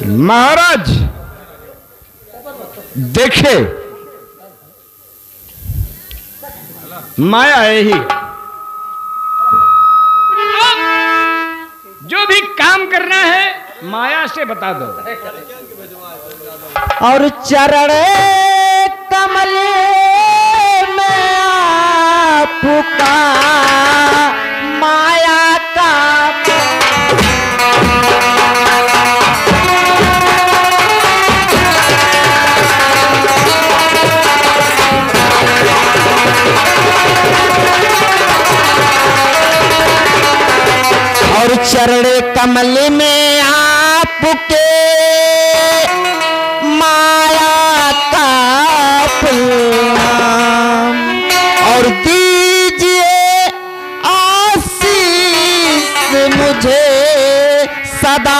महाराज देखे, माया है ही। जो भी काम करना है माया से बता दो। और चरण कमल में आपका माया का और चरण कमल में आपके माया का प्रणाम और दीजिए आशीष मुझे सदा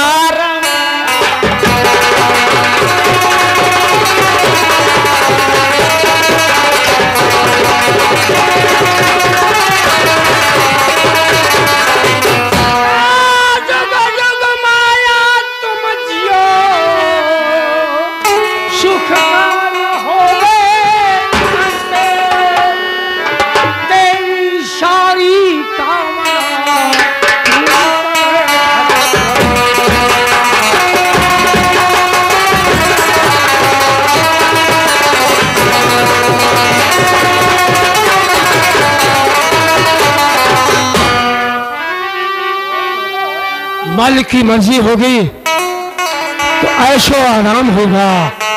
मालिक की मर्जी होगी तो ऐशो आराम होगा,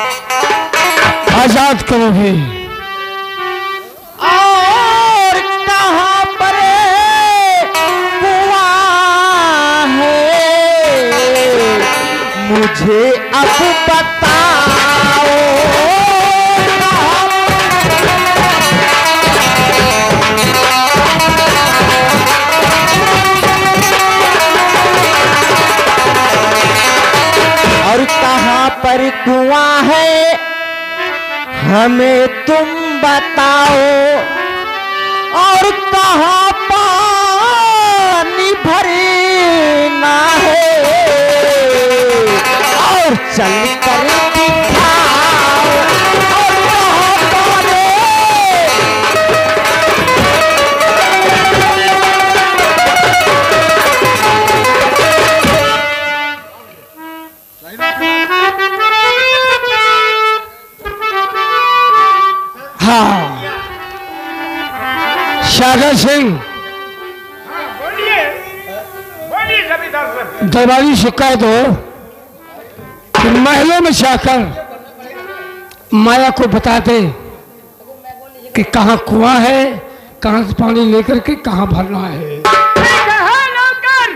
आजाद करोगे। और कहाँ पर कुआं है मुझे अब बताओ। और कहाँ पर कुआं है हमें तुम बताओ। और कहाँ पानी भरना है और चल कर दिखाओ। और कहाँ पानी हाँ सागर सिंह, बोलिए बोलिए जमींदार साहब। दरबारी से कह दो कि महलों में जाकर माया को बता दे कि कहाँ कुआं है, कहाँ से पानी लेकर के कहाँ भरना है। नौकर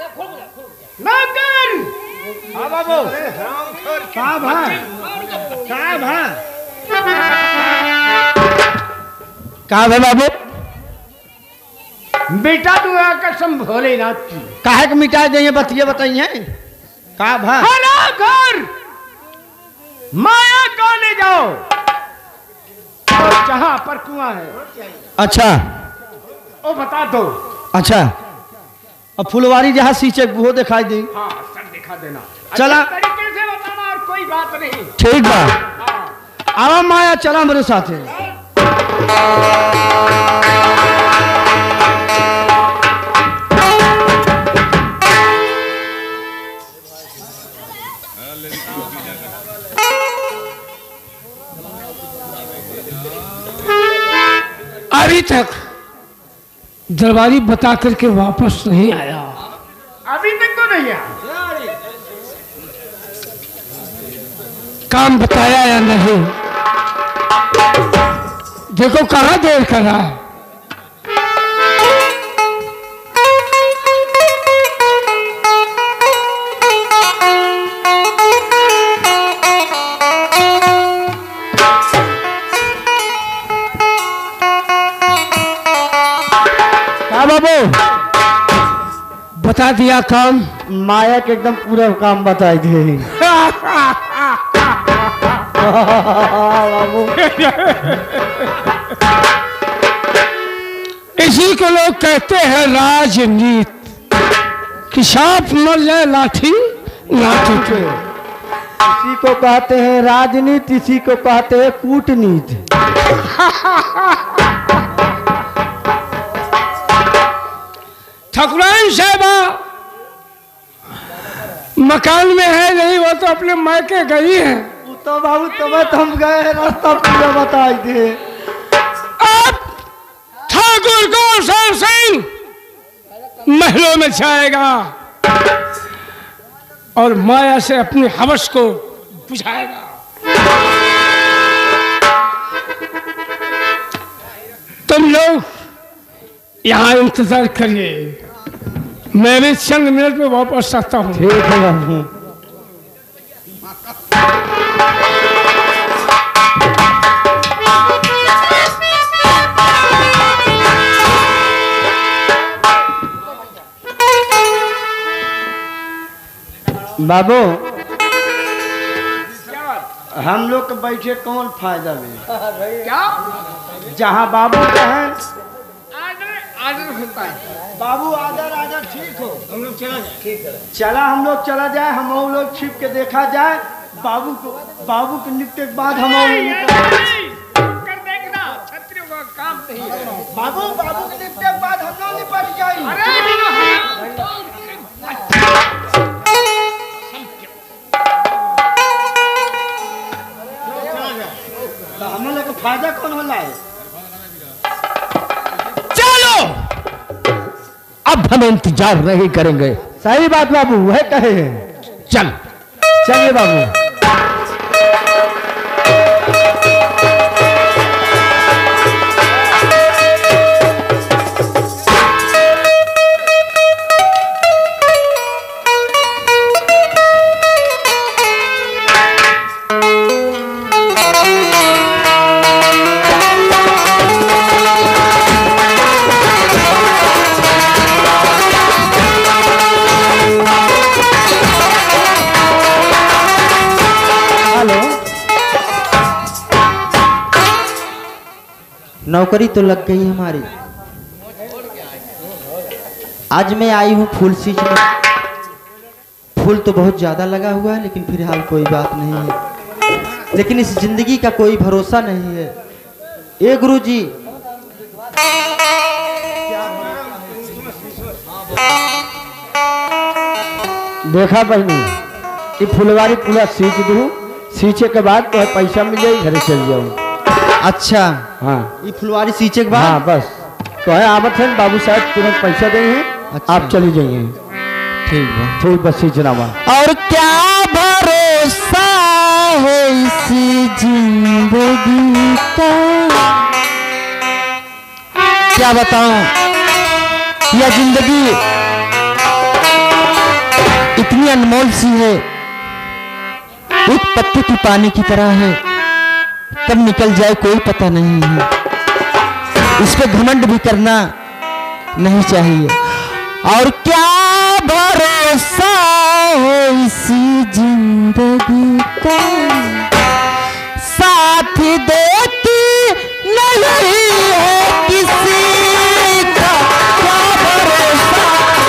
नौकर, हाँ बाबू, कहाँ भा कहाँ है बाबू? बेटा तू कसम भोलेनाथ की काहे के मिटा देंगे बतिया बताइए। का भा घर माया को ले जाओ जहां पर कुआं है। अच्छा वो बता दो। अच्छा अब फुलवारी जहाँ सींचे वो दिखाई दी। हाँ सर दिखा देना। चला अच्छा तरीके से बताना और कोई बात नहीं। ठीक बा। हाँ। आवा माया चला मेरे साथ है। अभी तक दरबारी बता करके वापस नहीं आया। अभी तक तो नहीं आया। काम बताया या नहीं? देखो कहाँ देर कर रहा है। क्या बाबू बता दिया काम? माया के एकदम पूरा काम बताई दिए। बाबू इसी को लोग कहते हैं राजनीति कि सांप मर जाए लाठी ना टूटे। इसी को कहते हैं राजनीति, इसी को कहते हैं कूटनीति। ठकुराइन साहबा मकान में है नहीं, वो तो अपने मायके गई है। तो बाबू तो हम गए रास्ता पूरा बताई दे। अब ठाकुर गौशाल सिंह महलों में जाएगा और माया से अपनी हवस को बुझाएगा। तुम लोग यहाँ इंतजार करिए, मैं भी चंद मिनट में वापस आता हूँ। ठीक है बाबू। बाबू हम लोग के बैठे कौन फायदा में? क्या जहाँ बाबू कहें आदर होता है। बाबू आदर आदर ठीक हो, हम लोग चला जाए। ठीक है चला, हम लोग चला जाए, हम लोग छिप के देखा जाए बाबू को। बाबू के निपटे के बाद हम कर देखना छत्रियों का काम नहीं है। बाबू के निपटे के बाद हम लोग निपट जाए। हम लोग को फायदा कौन होला है? चलो अब हम इंतजार नहीं करेंगे। सही बात बाबू, वह कहे हैं। चल चलिए बाबू। नौकरी तो लग गई हमारी। आज मैं आई हूँ फूल सींचने। फूल तो बहुत ज़्यादा लगा हुआ है, लेकिन फिलहाल कोई बात नहीं है। लेकिन इस जिंदगी का कोई भरोसा नहीं है। ए गुरुजी, देखा बहनी, ये फुलवारी पूरा सींच दूँ, सींचे के बाद तो पैसा मिल जाए, घर चल जाऊँ। अच्छा हाँ, ये फुलवारी सींचे के बाद? हाँ बस तो है आवत है। बाबू साहब तुरंत पैसा देंगे। अच्छा। आप चली जाइए। ठीक है, ठीक बस सींचना बा। और क्या भरोसा है इसी जिंदगी का, क्या बताऊं। यह जिंदगी इतनी अनमोल सी है, एक पत्ते की पानी की तरह है, कब निकल जाए कोई पता नहीं है। इस पे घमंड भी करना नहीं चाहिए। और क्या भरोसा है इसी जिंदगी का, साथ देती नहीं है किसी का, क्या भरोसा।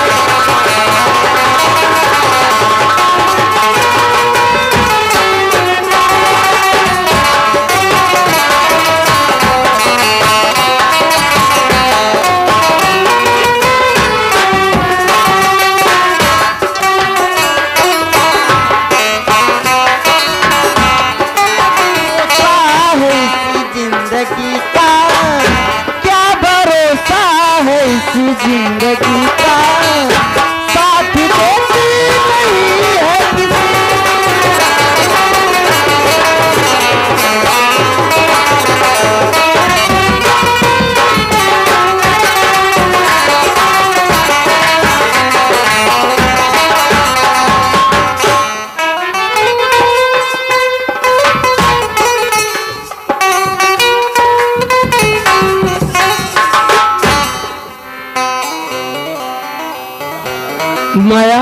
जिंदगी का साथ देती नहीं है किसी। माया,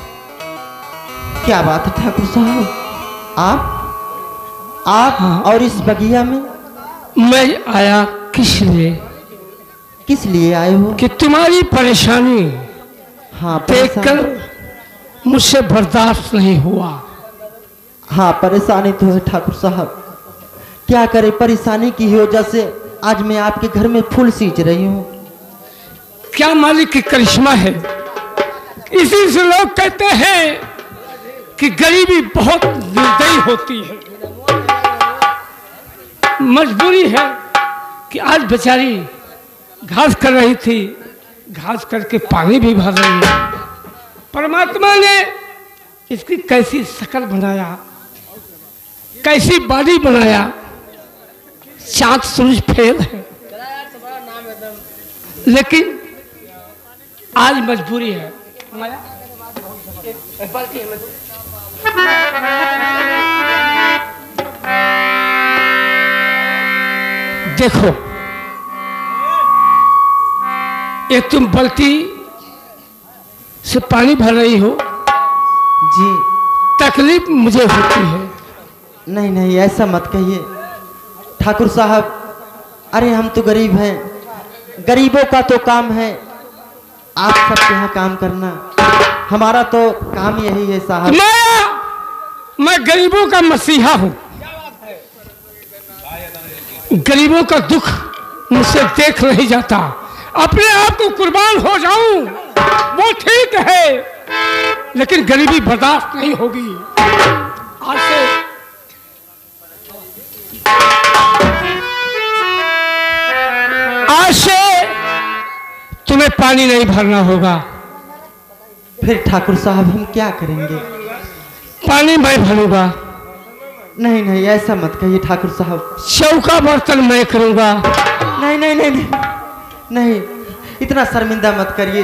क्या बात है ठाकुर साहब, आप हाँ। और इस बगिया में मैं आया किस लिए? किस लिए आए हो? कि तुम्हारी परेशानी हाँ, देखकर मुझसे बर्दाश्त नहीं हुआ। हाँ, परेशानी तो है ठाकुर साहब। क्या करें, परेशानी की वजह से आज मैं आपके घर में फूल सींच रही हूँ। क्या मालिक की करिश्मा है। इसी से लोग कहते हैं कि गरीबी बहुत निर्दयी होती है। मजबूरी है कि आज बेचारी घास कर रही थी, घास करके पानी भी भर रही है। परमात्मा ने इसकी कैसी शक्ल बनाया, कैसी बॉडी बनाया। चाँद सूरज फेल है, लेकिन आज मजबूरी है। देखो, एक तुम बाल्टी से पानी भर रही हो जी। तकलीफ मुझे होती है। नहीं नहीं, ऐसा मत कहिए ठाकुर साहब। अरे हम तो गरीब हैं, गरीबों का तो काम है आप सबके यहाँ काम करना। हमारा तो काम यही है साहब। मैं गरीबों का मसीहा हूँ। गरीबों का दुख मुझसे देख नहीं जाता। अपने आप को कुर्बान हो जाऊं वो ठीक है, लेकिन गरीबी बर्दाश्त नहीं होगी। आज से तुम्हें पानी नहीं भरना होगा। फिर ठाकुर साहब हम क्या करेंगे? पानी मैं भरूंगा। नहीं नहीं, ऐसा मत कहिए ठाकुर साहब। चौका बर्तन मैं करूंगा। नहीं नहीं नहीं नहीं, नहीं, इतना शर्मिंदा मत करिए,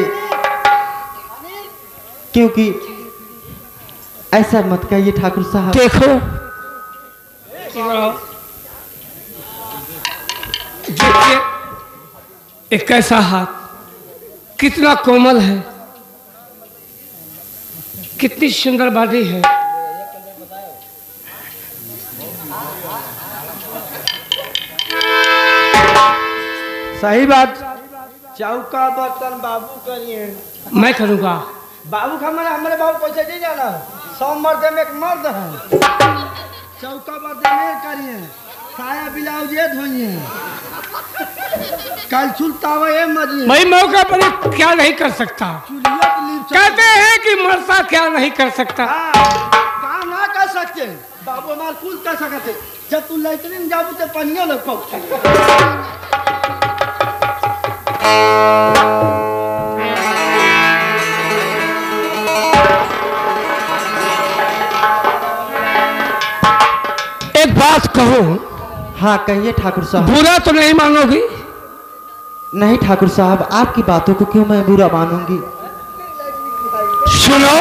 क्योंकि ऐसा मत कहिए ठाकुर साहब। देखो, एक ऐसा हाथ कितना कोमल है, कितनी सुंदर बॉडी है। सही बात। चौका बर्तन बाबू करिए, मैं करूँगा। बाबू का मैंने हमारे बाबू पैसे दे जाना। 100 मर्द में एक मर्द है। चौका बर्तन में करिए, साया ब्लाउज ये धोइए, कल चुलतावा ये मरिए। मैं मौका पर क्या नहीं कर सकता। कहते हैं कि मरसा क्या नहीं कर सकता। काम ना कर सकते बाबू, हमारे कुल कर सकते। जब तू लैट्रिन जाबू तो पनिया लोग पहुँच। एक बात कहूं। हाँ कहिए ठाकुर साहब। बुरा तो नहीं मानोगी? नहीं ठाकुर साहब, आपकी बातों को क्यों मैं बुरा मानूंगी। सुनो,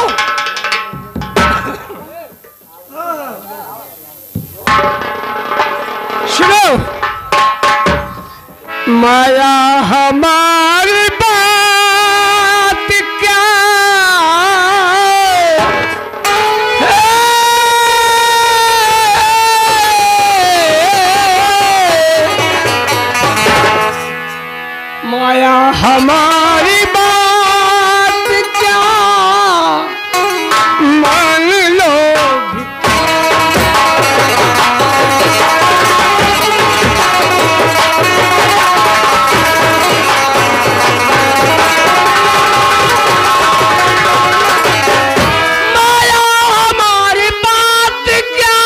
सुनो, माया हमारी बात क्या माया हमारी बात क्या मान लो। माया हमारी बात क्या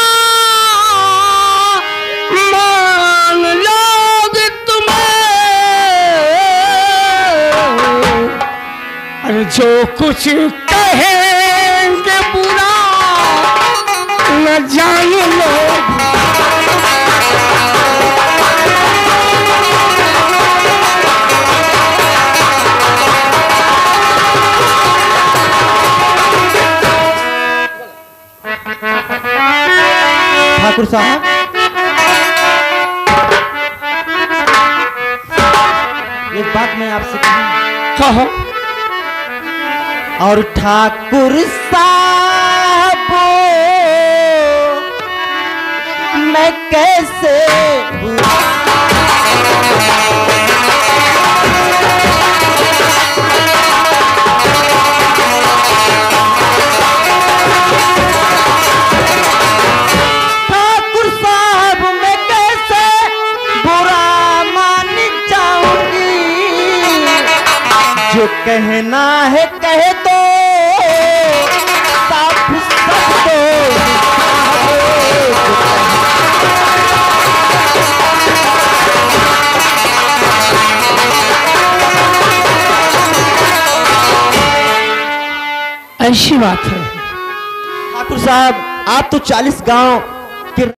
मान लोगे तुम्हें। अरे जो कुछ कहेंगे बुरा न जान लो। ठाकुर साहब, एक बात मैं आपसे कहूं। कहो। और ठाकुर साहब मैं कैसे जो कहना है कह दो, साफ सब दो। ऐसी बात है। ठाकुर साहब, आप तो 40 गांव